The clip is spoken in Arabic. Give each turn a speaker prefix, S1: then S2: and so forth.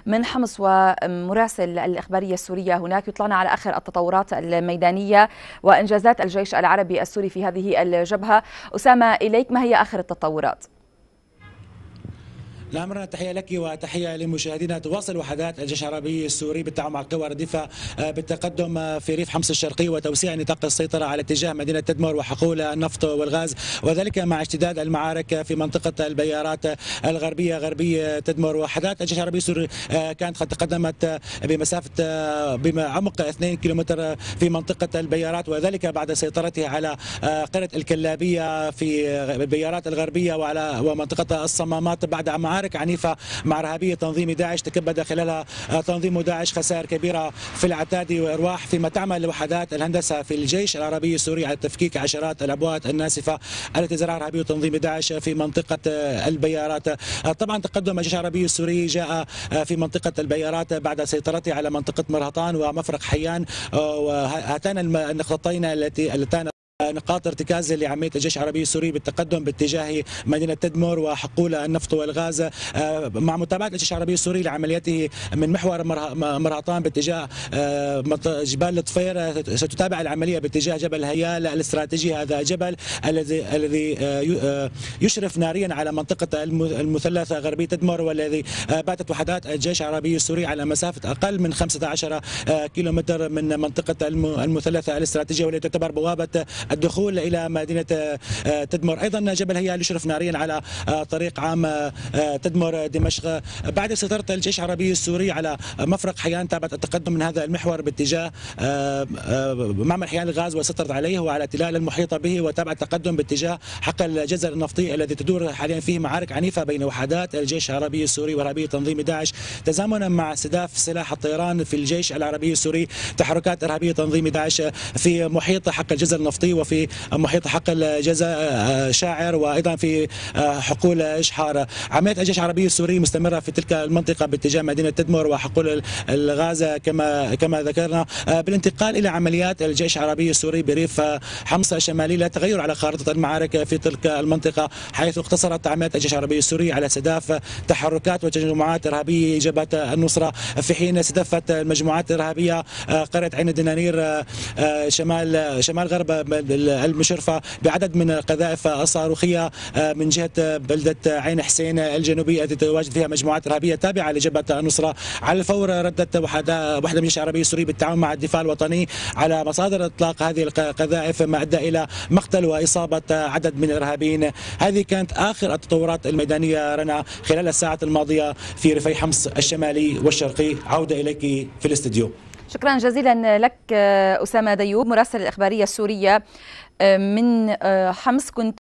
S1: من حمص ومراسل الإخبارية السورية هناك يطلعنا على آخر التطورات الميدانية وإنجازات الجيش العربي السوري في هذه الجبهة. أسامة، إليك، ما هي آخر التطورات؟
S2: لا مرة، تحية لك وتحية لمشاهدينا. تواصل وحدات الجيش العربي السوري بالتعاون مع القوى الرديفة بالتقدم في ريف حمص الشرقي وتوسيع نطاق السيطرة على اتجاه مدينة تدمر وحقول النفط والغاز، وذلك مع اشتداد المعارك في منطقة البيارات الغربية غربي تدمر. وحدات الجيش العربي السوري كانت قد تقدمت بمسافة بعمق 2 كيلومتر في منطقة البيارات، وذلك بعد سيطرته على قرية الكلابية في البيارات الغربية ومنطقة الصمامات بعد معارك عنيفة مع إرهابية تنظيم داعش تكبد خلالها تنظيم داعش خسائر كبيرة في العتاد وإرواح، فيما تعمل وحدات الهندسة في الجيش العربي السوري على تفكيك عشرات الأبوات الناسفة التي زرعها إرهابي تنظيم داعش في منطقة البيارات. طبعا تقدم الجيش العربي السوري جاء في منطقة البيارات بعد سيطرته على منطقة مرهطان ومفرق حيان، وهاتان النقطتين اللتان نقاط ارتكاز لعملية الجيش العربي السوري بالتقدم باتجاه مدينة تدمر وحقول النفط والغاز، مع متابعة الجيش العربي السوري لعملياته من محور مرهطان باتجاه جبال الطفير. ستتابع العملية باتجاه جبل هيال الاستراتيجي، هذا جبل الذي يشرف ناريا على منطقة المثلث غربي تدمر، والذي باتت وحدات الجيش العربي السوري على مسافة أقل من 15 كيلومتر من منطقة المثلث الاستراتيجي، والتي تعتبر بوابة الدخول إلى مدينة تدمر. أيضا جبل هيال يشرف ناريا على طريق عام تدمر دمشق. بعد سيطرة الجيش العربي السوري على مفرق حيان تابعت التقدم من هذا المحور باتجاه معمل حيان الغاز وسيطرت عليه وعلى تلال المحيطة به، وتابع التقدم باتجاه حقل الجزر النفطي الذي تدور حاليا فيه معارك عنيفة بين وحدات الجيش العربي السوري وإرهابي تنظيم داعش تزامنا مع استهداف سلاح الطيران في الجيش العربي السوري تحركات إرهابية تنظيم داعش في محيط حقل الجزر النفطي وفي محيط حقل جزا شاعر وأيضا في حقول إشحار. عملية الجيش العربي السوري مستمرة في تلك المنطقة باتجاه مدينة تدمر وحقول الغاز كما ذكرنا، بالانتقال إلى عمليات الجيش العربي السوري بريف حمص الشمالي. لا تغير على خارطة المعارك في تلك المنطقة، حيث اقتصرت عمليات الجيش العربي السوري على استهداف تحركات وتجمعات إرهابية جبهة النصرة، في حين استهدفت المجموعات الإرهابية قرية عين الدنانير شمال غرب المشرفة بعدد من القذائف الصاروخية من جهة بلدة عين حسين الجنوبية التي تتواجد فيها مجموعات إرهابية تابعة لجبهة النصرة. على الفور ردت وحدة من الجيش العربي السوري بالتعاون مع الدفاع الوطني على مصادر إطلاق هذه القذائف، ما أدى إلى مقتل وإصابة عدد من الإرهابيين. هذه كانت آخر التطورات الميدانية رنا خلال الساعات الماضية في ريفي حمص الشمالي والشرقي. عودة إليك في الاستديو.
S1: شكرا جزيلا لك أسامة ديوب، مراسل الإخبارية السورية من حمص. كنت